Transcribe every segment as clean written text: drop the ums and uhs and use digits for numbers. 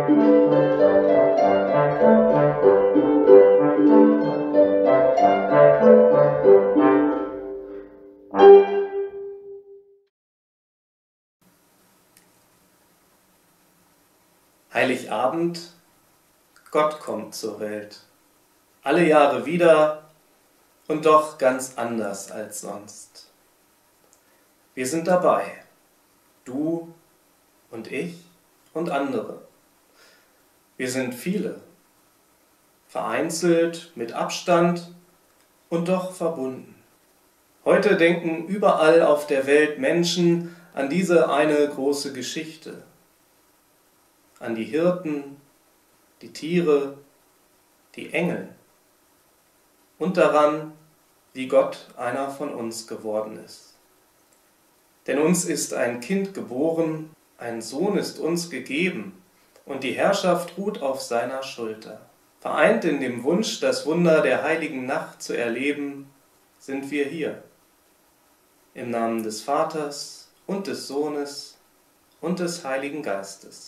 Heiligabend, Gott kommt zur Welt. Alle Jahre wieder und doch ganz anders als sonst. Wir sind dabei, du und ich und andere. Wir sind viele, vereinzelt, mit Abstand und doch verbunden. Heute denken überall auf der Welt Menschen an diese eine große Geschichte. An die Hirten, die Tiere, die Engel und daran, wie Gott einer von uns geworden ist. Denn uns ist ein Kind geboren, ein Sohn ist uns gegeben und die Herrschaft ruht auf seiner Schulter. Vereint in dem Wunsch, das Wunder der heiligen Nacht zu erleben, sind wir hier. Im Namen des Vaters und des Sohnes und des Heiligen Geistes.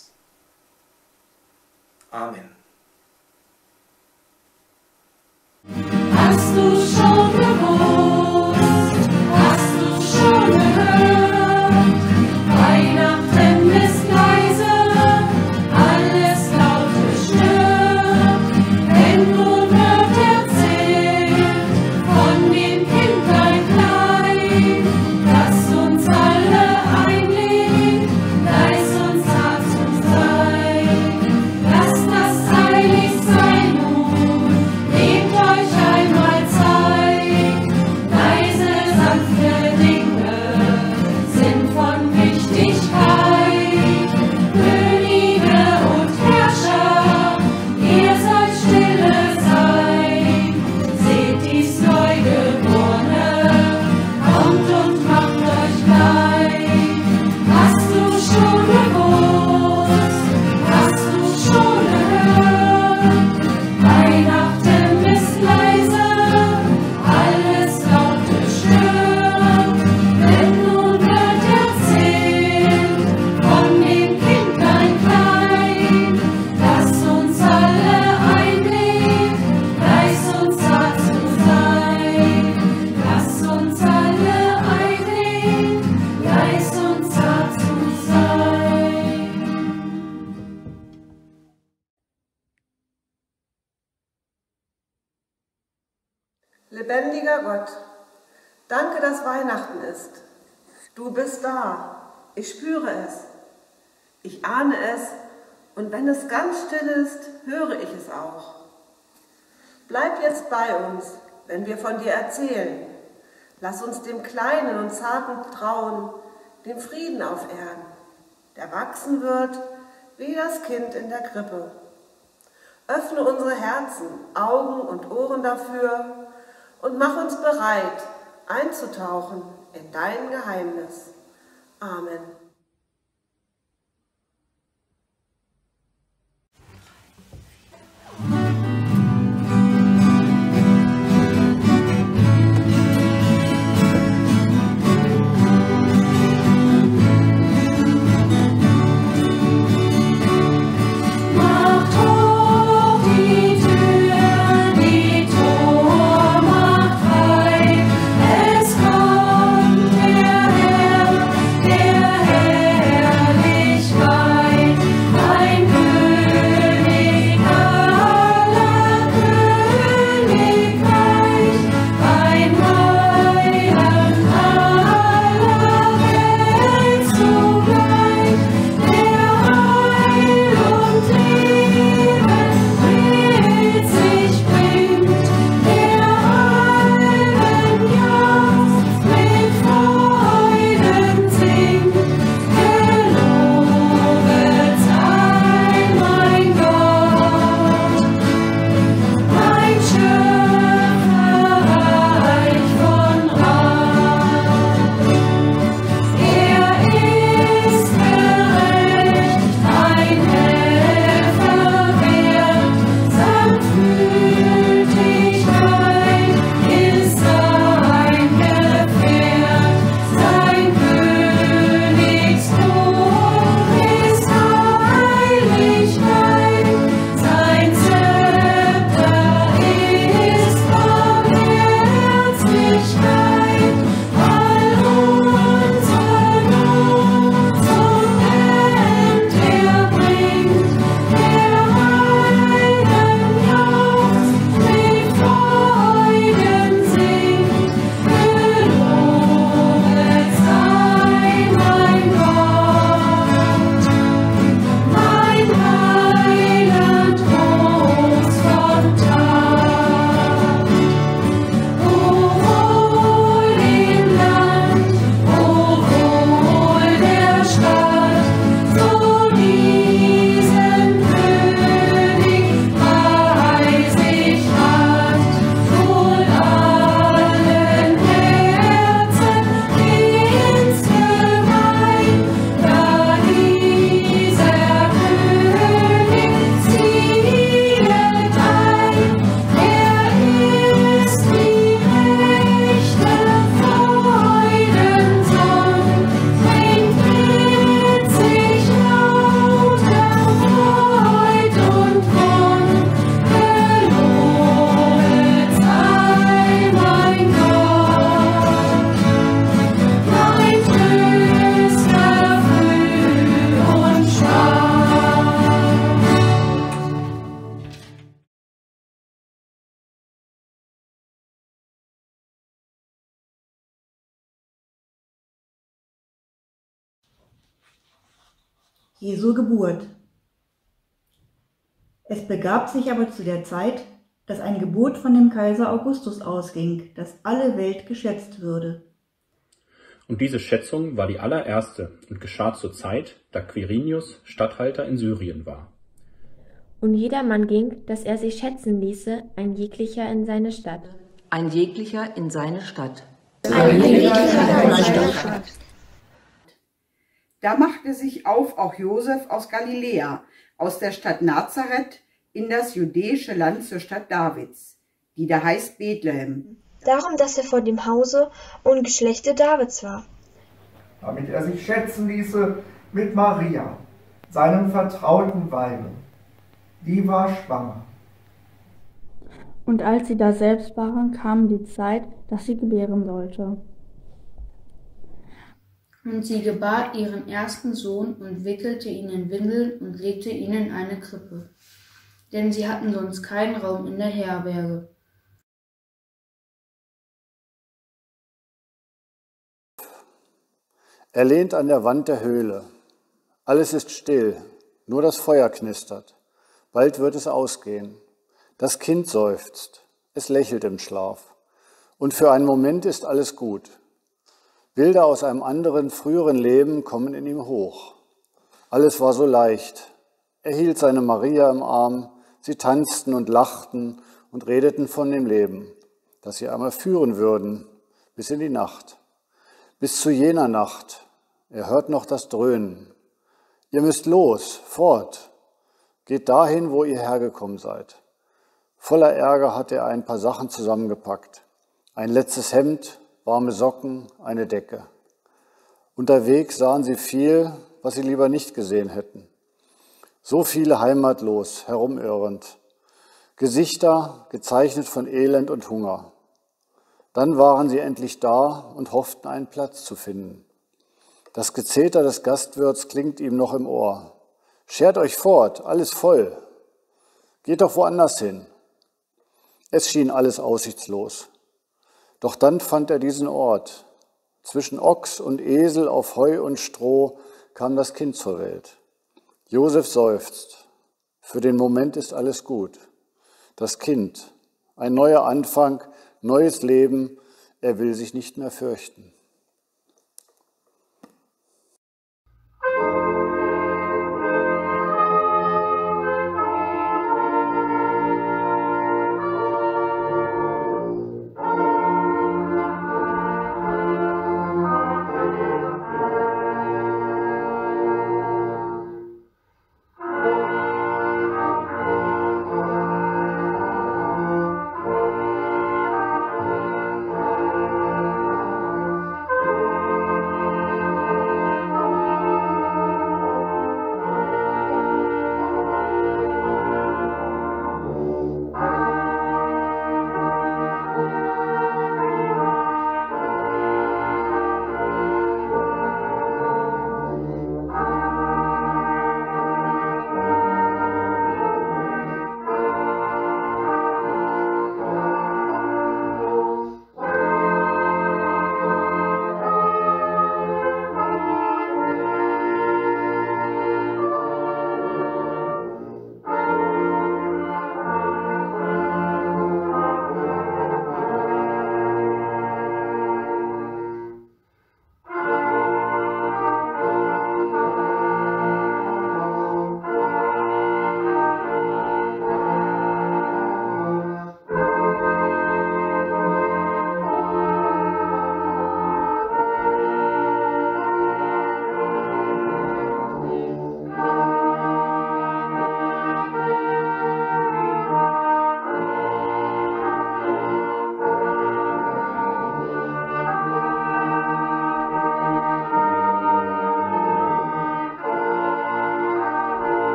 Amen. Hast du schon gewusst, hast du schon gehört, Weihnachten ist leise, alles laute stört, denn nun wird erzählt von dem Kindlein klein, das uns alle einlädt, leis uns hart zu sein. Lasst das heilig sein nun, nehmt euch einmal Zeit. Leise, sanfte Dinge sind von Wichtigkeit. Könige und Herrscher, ihr sollt stille sein. Seht dies Neugeborene, kommt und macht euch klein. Hast du schon gewusst, hast du schon gehört, Weihnachten ist leise, alles laute stört, denn nun wird erzählt von dem Kindlein klein, das uns alle einlädt, leis uns hart zu sein. Lass uns alle einlädt, leis uns hart zu sein. Lebendiger Gott, danke, dass Weihnachten ist. Du bist da, ich spüre es, ich ahne es und wenn es ganz still ist, höre ich es auch. Bleib jetzt bei uns, wenn wir von dir erzählen. Lass uns dem Kleinen und Zarten trauen, dem Frieden auf Erden, der wachsen wird wie das Kind in der Krippe. Öffne unsere Herzen, Augen und Ohren dafür und mach uns bereit, einzutauchen in dein Geheimnis. Amen. Macht hoch die Tür, die Tor macht frei. Es kommt der Herr Jesu Geburt. Es begab sich aber zu der Zeit, dass ein Gebot von dem Kaiser Augustus ausging, dass alle Welt geschätzt würde. Und diese Schätzung war die allererste und geschah zur Zeit, da Quirinius Statthalter in Syrien war. Und jedermann ging, dass er sich schätzen ließe, ein jeglicher in seine Stadt. Ein jeglicher in seine Stadt. Da machte sich auf auch Josef aus Galiläa, aus der Stadt Nazareth, in das judäische Land zur Stadt Davids, die da heißt Bethlehem. Darum, dass er vor dem Hause und Geschlechte Davids war. Damit er sich schätzen ließe mit Maria, seinem vertrauten Weibe. Die war schwanger. Und als sie da selbst waren, kam die Zeit, dass sie gebären sollte. Und sie gebar ihren ersten Sohn und wickelte ihn in Windeln und legte ihn in eine Krippe. Denn sie hatten sonst keinen Raum in der Herberge. Er lehnt an der Wand der Höhle. Alles ist still, nur das Feuer knistert. Bald wird es ausgehen. Das Kind seufzt, es lächelt im Schlaf. Und für einen Moment ist alles gut. Bilder aus einem anderen, früheren Leben kommen in ihm hoch. Alles war so leicht. Er hielt seine Maria im Arm, sie tanzten und lachten und redeten von dem Leben, das sie einmal führen würden, bis in die Nacht. Bis zu jener Nacht. Er hört noch das Dröhnen. Ihr müsst los, fort. Geht dahin, wo ihr hergekommen seid. Voller Ärger hat er ein paar Sachen zusammengepackt. Ein letztes Hemd, warme Socken, eine Decke. Unterwegs sahen sie viel, was sie lieber nicht gesehen hätten. So viele heimatlos, herumirrend. Gesichter gezeichnet von Elend und Hunger. Dann waren sie endlich da und hofften, einen Platz zu finden. Das Gezeter des Gastwirts klingt ihm noch im Ohr. Schert euch fort, alles voll. Geht doch woanders hin. Es schien alles aussichtslos. Doch dann fand er diesen Ort. Zwischen Ochs und Esel auf Heu und Stroh kam das Kind zur Welt. Josef seufzt. Für den Moment ist alles gut. Das Kind, ein neuer Anfang, neues Leben, er will sich nicht mehr fürchten.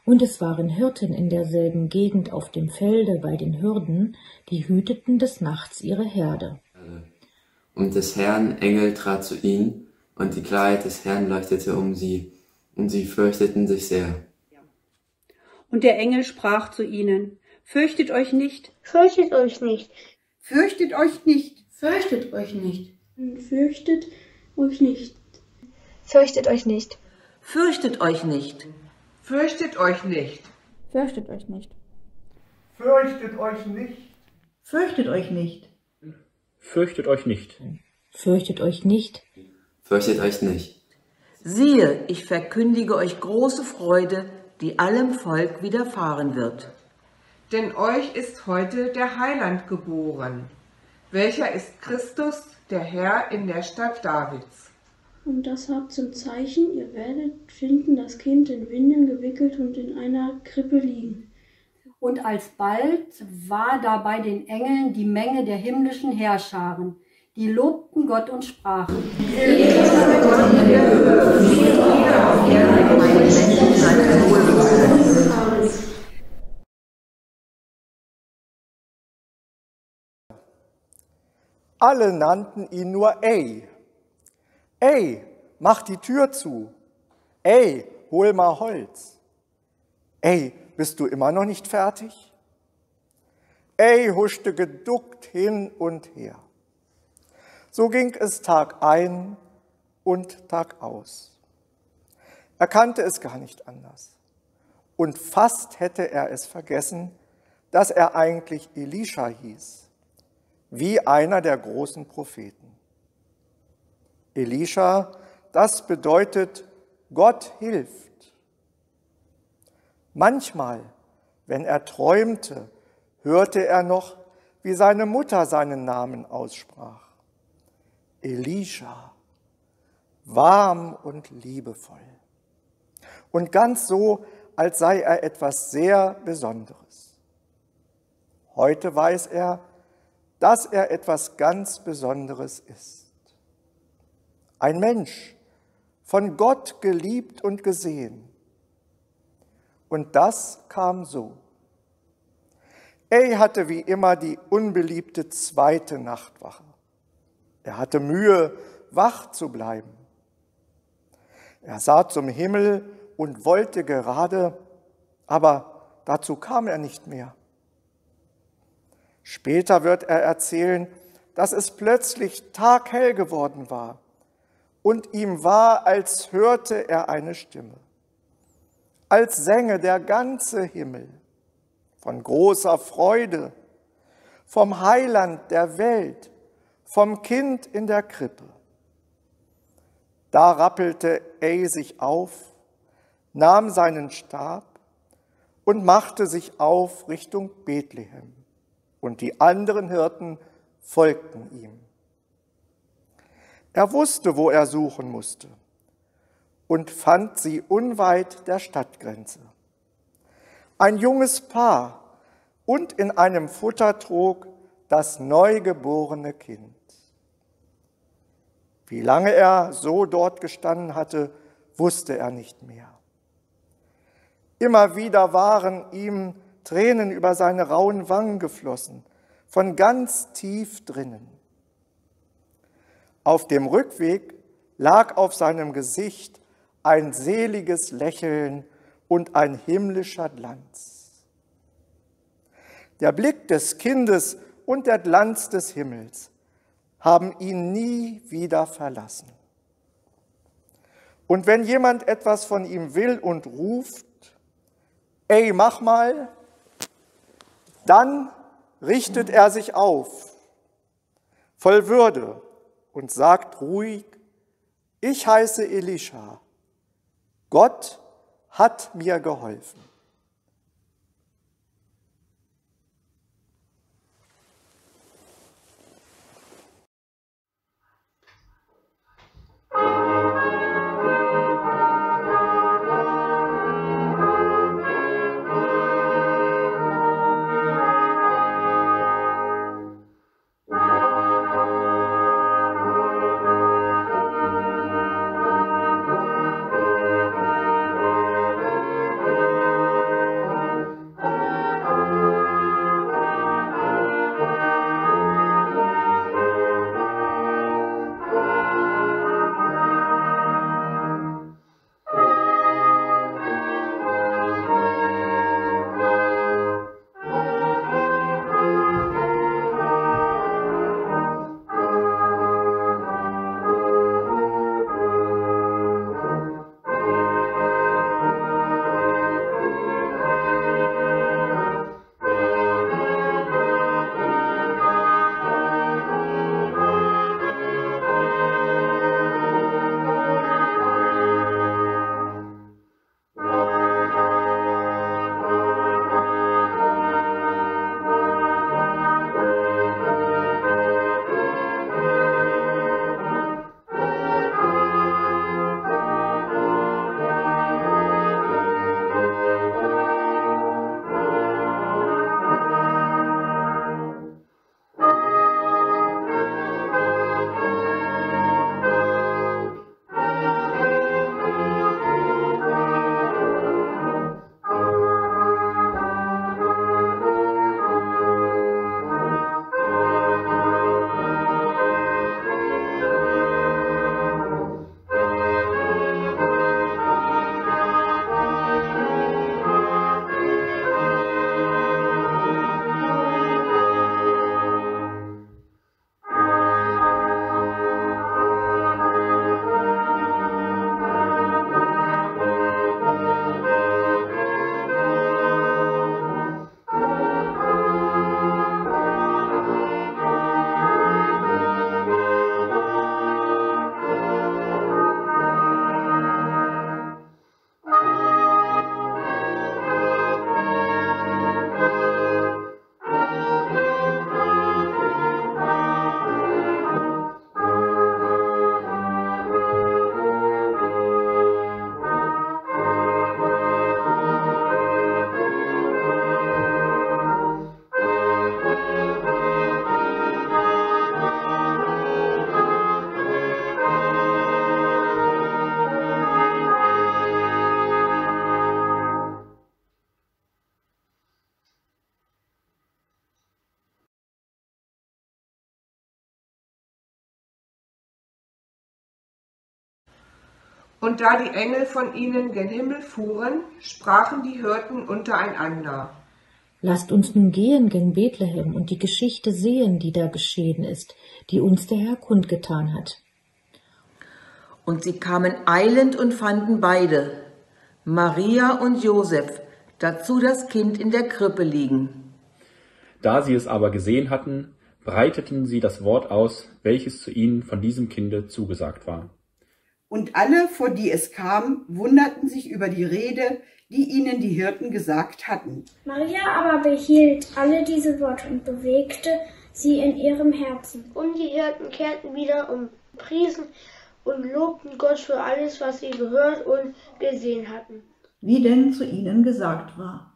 Und es waren Hirten in derselben Gegend auf dem Felde bei den Hürden, die hüteten des Nachts ihre Herde. Und des Herrn Engel trat zu ihnen, und die Klarheit des Herrn leuchtete um sie, und sie fürchteten sich sehr. Und der Engel sprach zu ihnen: Fürchtet euch nicht. Fürchtet euch nicht. Fürchtet euch nicht. Fürchtet euch nicht. Fürchtet euch nicht. Fürchtet euch nicht. Fürchtet euch nicht. Fürchtet euch nicht. Fürchtet euch nicht. Fürchtet euch nicht. Fürchtet euch nicht. Fürchtet euch nicht. Fürchtet euch nicht. Fürchtet euch nicht. Siehe, ich verkündige euch große Freude, die allem Volk widerfahren wird. Denn euch ist heute der Heiland geboren, welcher ist Christus, der Herr in der Stadt Davids. Und das habt zum Zeichen, ihr werdet finden das Kind in Windeln gewickelt und in einer Krippe liegen. Und alsbald war da bei den Engeln die Menge der himmlischen Heerscharen, die lobten Gott und sprachen: Alle nannten ihn nur Ey. Ey, mach die Tür zu. Ey, hol mal Holz. Ey, bist du immer noch nicht fertig? Ey huschte geduckt hin und her. So ging es Tag ein und Tag aus. Er kannte es gar nicht anders. Und fast hätte er es vergessen, dass er eigentlich Elisha hieß, wie einer der großen Propheten. Elisha, das bedeutet, Gott hilft. Manchmal, wenn er träumte, hörte er noch, wie seine Mutter seinen Namen aussprach. Elisha, warm und liebevoll. Und ganz so, als sei er etwas sehr Besonderes. Heute weiß er, dass er etwas ganz Besonderes ist. Ein Mensch, von Gott geliebt und gesehen. Und das kam so. Ey hatte wie immer die unbeliebte zweite Nachtwache. Er hatte Mühe, wach zu bleiben. Er sah zum Himmel und wollte gerade, aber dazu kam er nicht mehr. Später wird er erzählen, dass es plötzlich taghell geworden war und ihm war, als hörte er eine Stimme, als sänge der ganze Himmel von großer Freude, vom Heiland der Welt, vom Kind in der Krippe. Da rappelte Ey sich auf, nahm seinen Stab und machte sich auf Richtung Bethlehem. Und die anderen Hirten folgten ihm. Er wusste, wo er suchen musste und fand sie unweit der Stadtgrenze. Ein junges Paar und in einem Futtertrog das neugeborene Kind. Wie lange er so dort gestanden hatte, wusste er nicht mehr. Immer wieder waren ihm Tränen über seine rauen Wangen geflossen, von ganz tief drinnen. Auf dem Rückweg lag auf seinem Gesicht ein seliges Lächeln und ein himmlischer Glanz. Der Blick des Kindes und der Glanz des Himmels haben ihn nie wieder verlassen. Und wenn jemand etwas von ihm will und ruft, ey, mach mal, dann richtet er sich auf, voll Würde, und sagt ruhig: Ich heiße Elisha. Gott hat mir geholfen. Und da die Engel von ihnen gen Himmel fuhren, sprachen die Hirten untereinander: Lasst uns nun gehen gen Bethlehem und die Geschichte sehen, die da geschehen ist, die uns der Herr kundgetan hat. Und sie kamen eilend und fanden beide, Maria und Josef, dazu das Kind in der Krippe liegen. Da sie es aber gesehen hatten, breiteten sie das Wort aus, welches zu ihnen von diesem Kinde zugesagt war. Und alle, vor die es kam, wunderten sich über die Rede, die ihnen die Hirten gesagt hatten. Maria aber behielt alle diese Worte und bewegte sie in ihrem Herzen. Und die Hirten kehrten wieder und priesen und lobten Gott für alles, was sie gehört und gesehen hatten, wie denn zu ihnen gesagt war.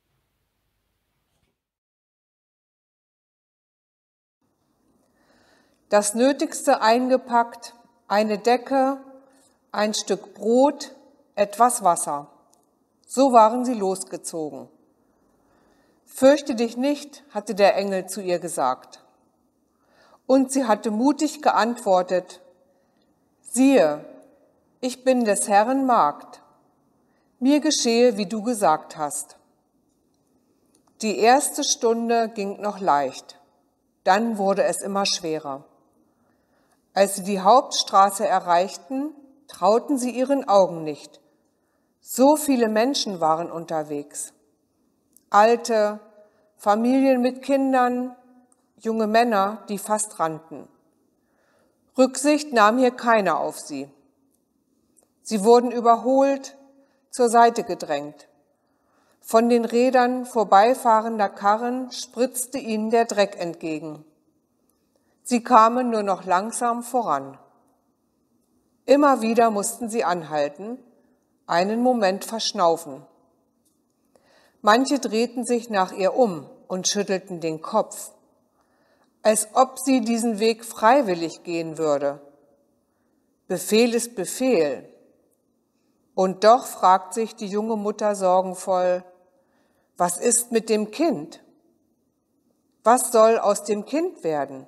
Das Nötigste eingepackt, eine Decke, ein Stück Brot, etwas Wasser. So waren sie losgezogen. Fürchte dich nicht, hatte der Engel zu ihr gesagt. Und sie hatte mutig geantwortet: Siehe, ich bin des Herrn Magd. Mir geschehe, wie du gesagt hast. Die erste Stunde ging noch leicht, dann wurde es immer schwerer. Als sie die Hauptstraße erreichten, trauten sie ihren Augen nicht. So viele Menschen waren unterwegs. Alte, Familien mit Kindern, junge Männer, die fast rannten. Rücksicht nahm hier keiner auf sie. Sie wurden überholt, zur Seite gedrängt. Von den Rädern vorbeifahrender Karren spritzte ihnen der Dreck entgegen. Sie kamen nur noch langsam voran. Immer wieder mussten sie anhalten, einen Moment verschnaufen. Manche drehten sich nach ihr um und schüttelten den Kopf, als ob sie diesen Weg freiwillig gehen würde. Befehl ist Befehl. Und doch fragt sich die junge Mutter sorgenvoll: Was ist mit dem Kind? Was soll aus dem Kind werden?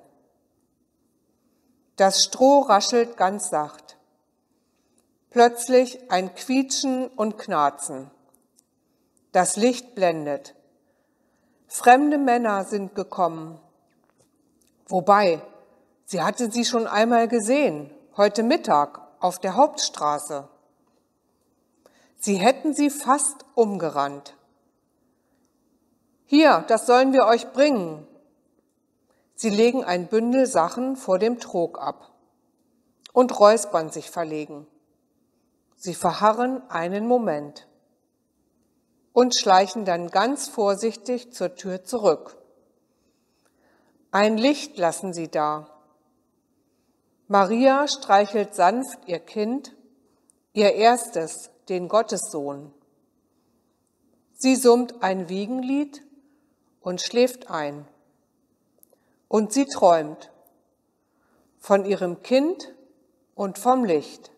Das Stroh raschelt ganz sacht. Plötzlich ein Quietschen und Knarzen. Das Licht blendet. Fremde Männer sind gekommen. Wobei, sie hatte sie schon einmal gesehen, heute Mittag auf der Hauptstraße. Sie hätten sie fast umgerannt. Hier, das sollen wir euch bringen. Sie legen ein Bündel Sachen vor dem Trog ab und räuspern sich verlegen. Sie verharren einen Moment und schleichen dann ganz vorsichtig zur Tür zurück. Ein Licht lassen sie da. Maria streichelt sanft ihr Kind, ihr erstes, den Gottessohn. Sie summt ein Wiegenlied und schläft ein. Und sie träumt von ihrem Kind und vom Licht.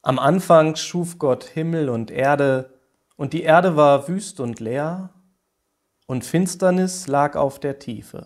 Am Anfang schuf Gott Himmel und die Erde war wüst und leer, und Finsternis lag auf der Tiefe.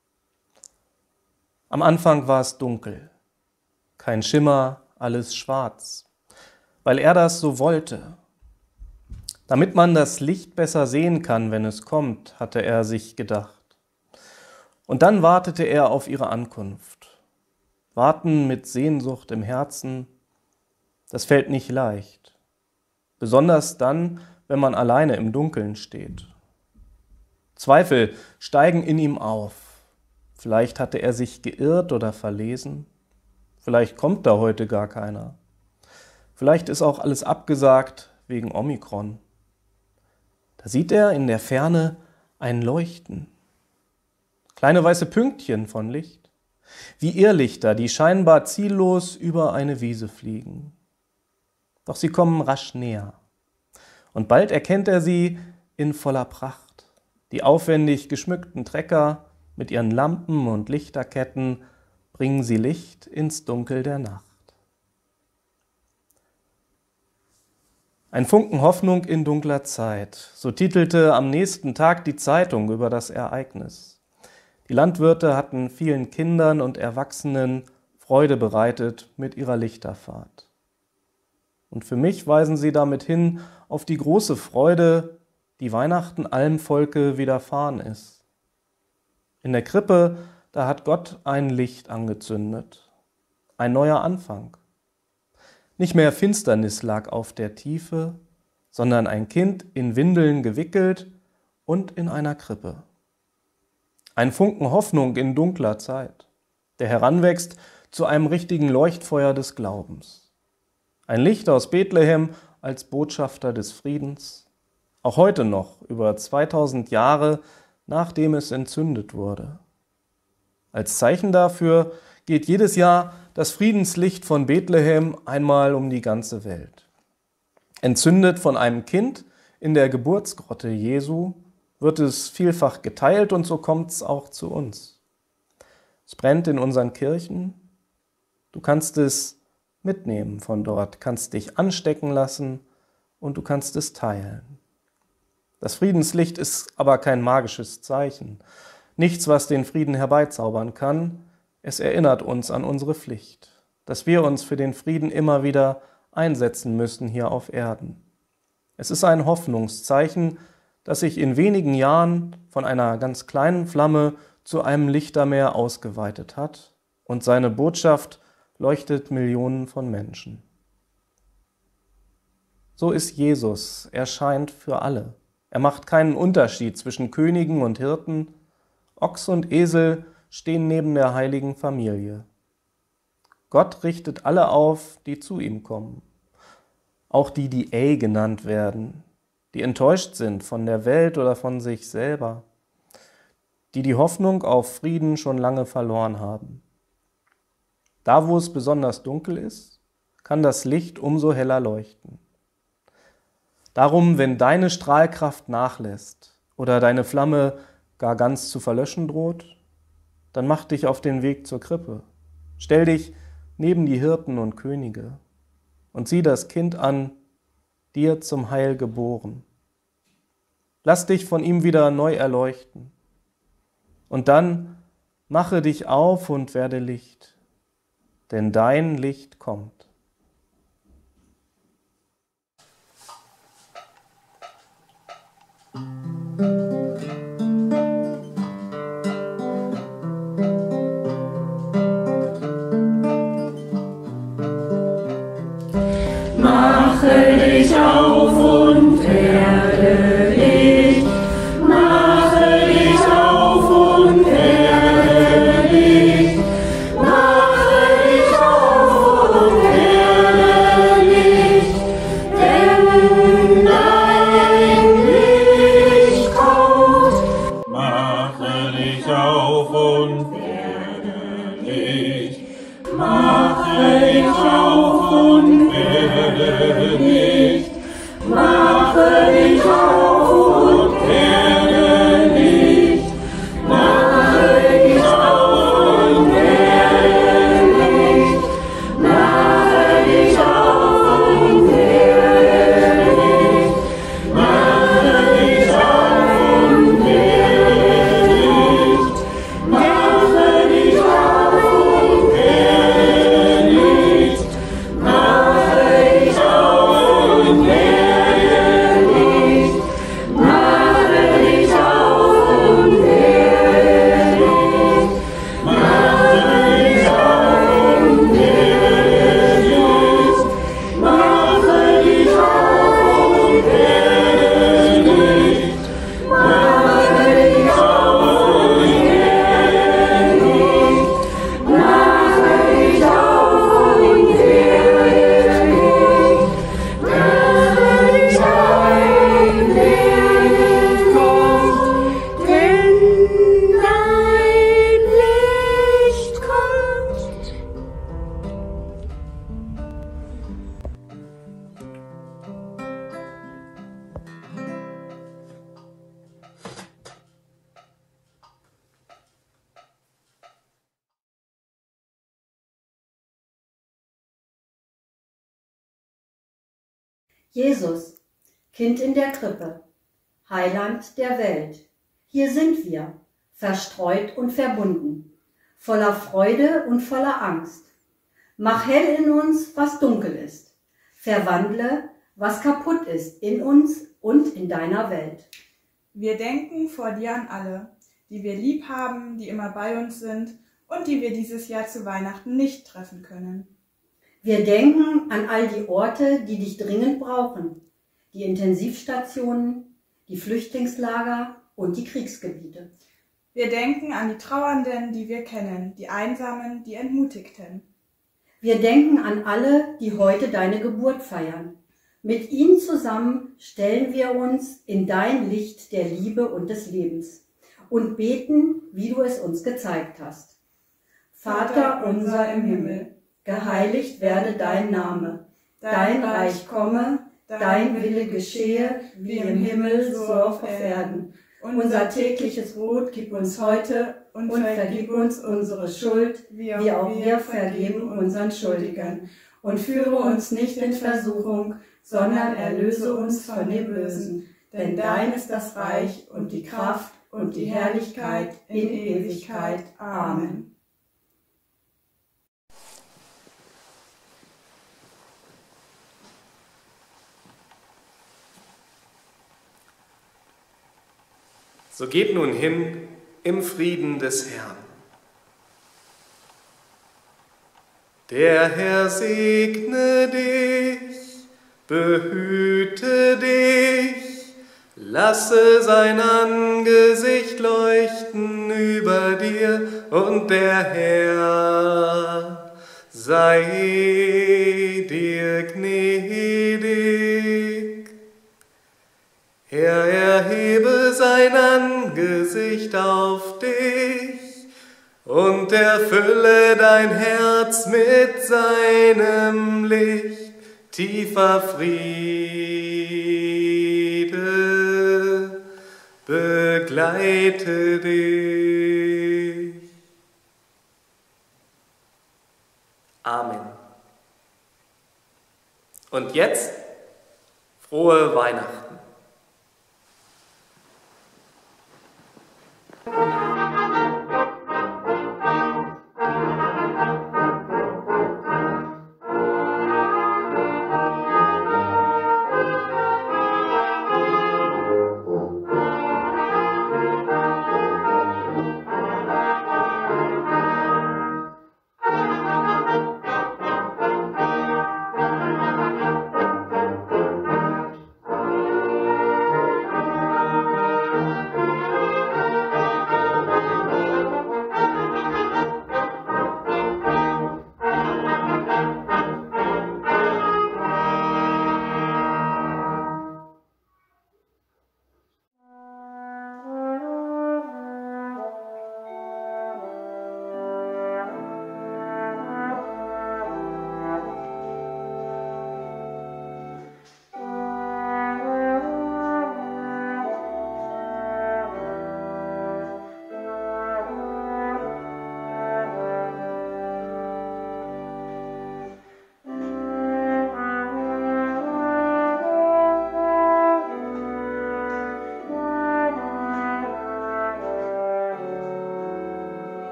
Am Anfang war es dunkel, kein Schimmer, alles schwarz, weil er das so wollte. Damit man das Licht besser sehen kann, wenn es kommt, hatte er sich gedacht. Und dann wartete er auf ihre Ankunft. Warten mit Sehnsucht im Herzen, das fällt nicht leicht. Besonders dann, wenn man alleine im Dunkeln steht. Zweifel steigen in ihm auf. Vielleicht hatte er sich geirrt oder verlesen. Vielleicht kommt da heute gar keiner. Vielleicht ist auch alles abgesagt wegen Omikron. Da sieht er in der Ferne ein Leuchten. Kleine weiße Pünktchen von Licht. Wie Irrlichter, die scheinbar ziellos über eine Wiese fliegen. Doch sie kommen rasch näher. Und bald erkennt er sie in voller Pracht. Die aufwendig geschmückten Trecker mit ihren Lampen und Lichterketten bringen sie Licht ins Dunkel der Nacht. Ein Funken Hoffnung in dunkler Zeit, so titelte am nächsten Tag die Zeitung über das Ereignis. Die Landwirte hatten vielen Kindern und Erwachsenen Freude bereitet mit ihrer Lichterfahrt. Und für mich weisen sie damit hin auf die große Freude, die Weihnachten allem Volke widerfahren ist. In der Krippe, da hat Gott ein Licht angezündet, ein neuer Anfang. Nicht mehr Finsternis lag auf der Tiefe, sondern ein Kind in Windeln gewickelt und in einer Krippe. Ein Funken Hoffnung in dunkler Zeit, der heranwächst zu einem richtigen Leuchtfeuer des Glaubens. Ein Licht aus Bethlehem als Botschafter des Friedens, auch heute noch, über 2000 Jahre, nachdem es entzündet wurde. Als Zeichen dafür geht jedes Jahr das Friedenslicht von Bethlehem einmal um die ganze Welt. Entzündet von einem Kind in der Geburtsgrotte Jesu, wird es vielfach geteilt und so kommt es auch zu uns. Es brennt in unseren Kirchen. Du kannst es mitnehmen von dort, kannst dich anstecken lassen und du kannst es teilen. Das Friedenslicht ist aber kein magisches Zeichen, nichts, was den Frieden herbeizaubern kann. Es erinnert uns an unsere Pflicht, dass wir uns für den Frieden immer wieder einsetzen müssen hier auf Erden. Es ist ein Hoffnungszeichen, das sich in wenigen Jahren von einer ganz kleinen Flamme zu einem Lichtermeer ausgeweitet hat und seine Botschaft leuchtet Millionen von Menschen. So ist Jesus, er scheint für alle. Er macht keinen Unterschied zwischen Königen und Hirten. Ochs und Esel stehen neben der heiligen Familie. Gott richtet alle auf, die zu ihm kommen. Auch die, die genannt werden, die enttäuscht sind von der Welt oder von sich selber, die die Hoffnung auf Frieden schon lange verloren haben. Da, wo es besonders dunkel ist, kann das Licht umso heller leuchten. Darum, wenn deine Strahlkraft nachlässt oder deine Flamme gar ganz zu verlöschen droht, dann mach dich auf den Weg zur Krippe. Stell dich neben die Hirten und Könige und sieh das Kind an, dir zum Heil geboren. Lass dich von ihm wieder neu erleuchten. Und dann mache dich auf und werde Licht, denn dein Licht kommt. Mache dich auf und werde Licht. Mache dich auf und werde Licht. Mache dich auf und werde Licht. Denn dein Licht Jesus, Kind in der Krippe, Heiland der Welt, hier sind wir, verstreut und verbunden, voller Freude und voller Angst. Mach hell in uns, was dunkel ist, verwandle, was kaputt ist in uns und in deiner Welt. Wir denken vor dir an alle, die wir lieb haben, die immer bei uns sind und die wir dieses Jahr zu Weihnachten nicht treffen können. Wir denken an all die Orte, die dich dringend brauchen, die Intensivstationen, die Flüchtlingslager und die Kriegsgebiete. Wir denken an die Trauernden, die wir kennen, die Einsamen, die Entmutigten. Wir denken an alle, die heute deine Geburt feiern. Mit ihnen zusammen stellen wir uns in dein Licht der Liebe und des Lebens und beten, wie du es uns gezeigt hast. Vater unser im Himmel, geheiligt werde dein Name, dein Reich komme, dein Wille geschehe, wie im Himmel so auf Erden. Unser tägliches Brot gib uns heute und vergib uns unsere Schuld, wie auch wir vergeben unseren Schuldigern. Und führe uns nicht in Versuchung, sondern erlöse uns von dem Bösen. Denn dein ist das Reich und die Kraft und die Herrlichkeit in Ewigkeit. Amen. So geht nun hin im Frieden des Herrn. Der Herr segne dich, behüte dich, lasse sein Angesicht leuchten über dir und der Herr sei dir gnädig. Er erhebe sein Angesicht auf dich und erfülle dein Herz mit seinem Licht. Tiefer Friede begleite dich. Amen. Und jetzt frohe Weihnachten.